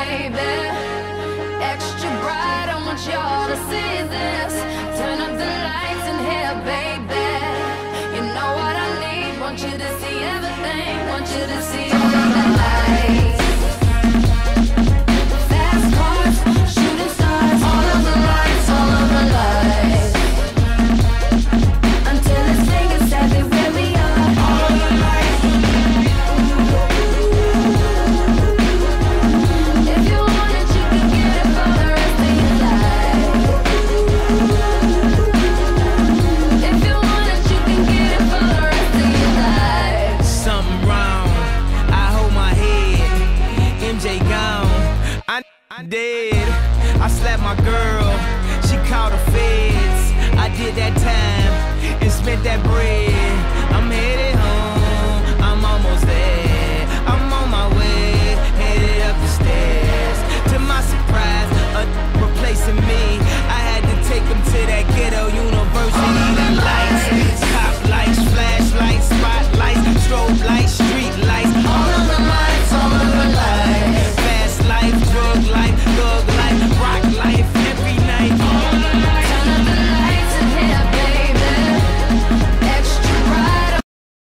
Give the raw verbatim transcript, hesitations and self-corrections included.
baby. Extra bright, I want y'all to see this. Turn up the lights in here, baby. You know what I need, want you to see everything. Want you to see all of the lights. Fast cars, shooting stars, all of the lights, all of the lights. Until it's safe and exactly where we are. All of the lights. If you want it, you can get it for the rest of your life. If you want it, you can get it for the rest of your life. Something wrong, I hold my head. M J gone, I, I dead. I slapped my girl, she called the feds. I did that time and spent that bread.